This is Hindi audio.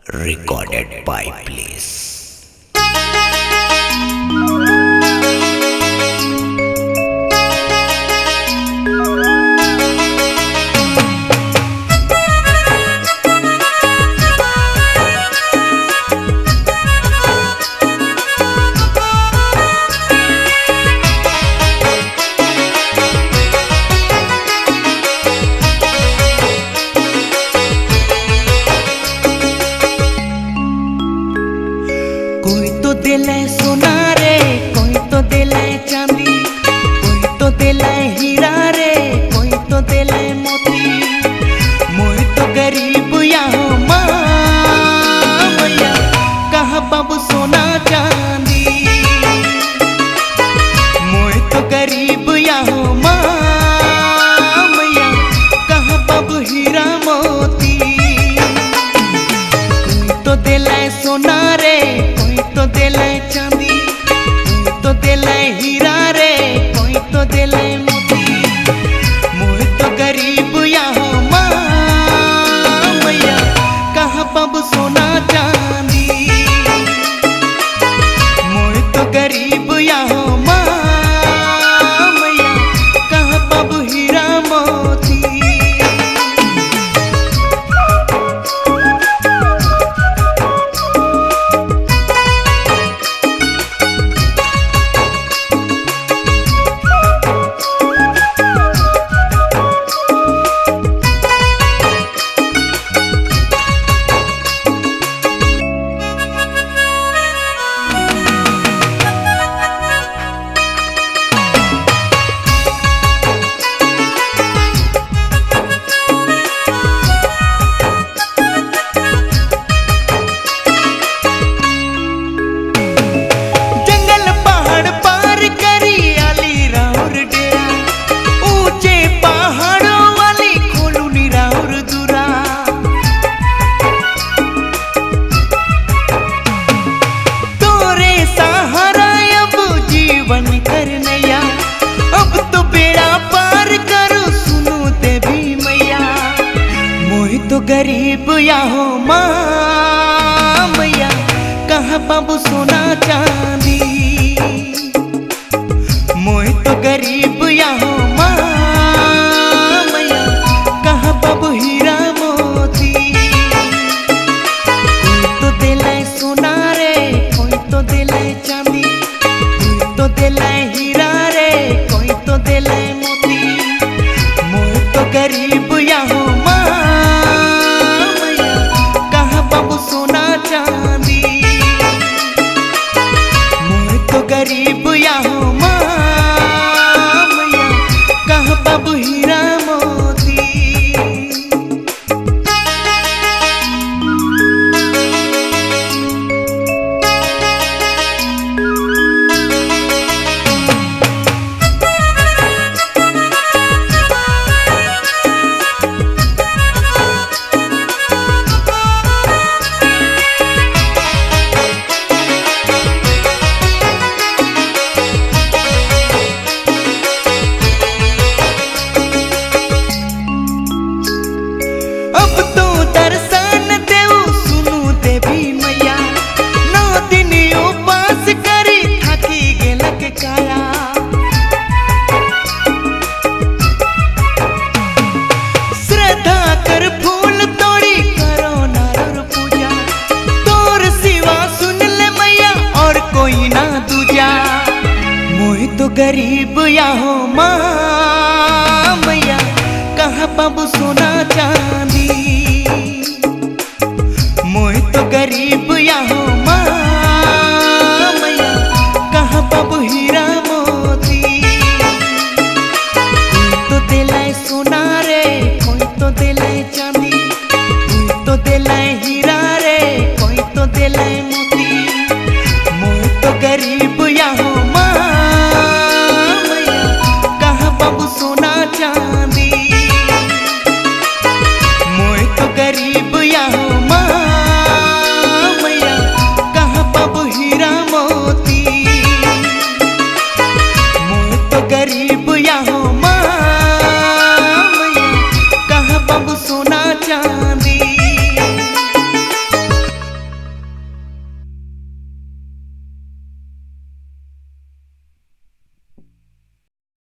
recorded by Bliss. कोई तो दिले सोना रे, कोई तो दिले चांदी, कोई तो दिले हीरा रे, कोई तो दिले मोती। मोई तो गरीब यहाँ माँ मैया, कहाँ बाबू सोना चांदी। मोई तो गरीब यहाँ माँ मैया, कहाँ बाबू हीरा मोती। कोई तो दिले सोना रे, तो दिले चांदी, कोई तो दिले हीरा रे, कोई तो दिले मोती। मोई तो गरीब यहाँ माँ मैया, कहाँ बाबू सोना चांदी। मोई तो गरीब यहाँ माँ मैया, कहाँ बाबू हीरा मोती। अब तो बेड़ा पार करो सुनो ते भी मैया। मोई तो गरीब यहाँ माँ मैया, कहाँ बाबू सोना चांदी। मोई तो गरीब यहाँ माँ मैया, कहाँ बाबू हीरा मोती। कोई तो दिले सोना रे, कोई तो दिले चांदी, कोई तो दिले हीरा रे, कोई तो दिले मोती। मोई तो गरीब यहाँ माँ मैया, कहाँ बाबू सोना चांदी। मोई तो गरीब यहाँ माँ मैया, कहाँ बाबू हीरा मोती। अब तो दर्शन देऊ सुनू देवी मैया। 9 दिन उपास करी थाकी गेलक काया। श्रद्धा कर फूल तोड़ी करो नारर पूजा। तोर सिवा सुन ले मैया और कोई ना दूजा। मोई तो गरीब यहाँ माँ मैया, कहाँ बाबू सोना चांदी। मोई तो गरीब यहाँ माँ मैया, कहाँ बाबू हीरा मोती। कोई तो दिले सोना रे, कोई तो दिले चांदी, कोई तो दिले हीरा रे, कोई तो दिले मोती। मोई तो गरीब यहाँ माँ मैया, कहाँ बाबू सोना चांदी।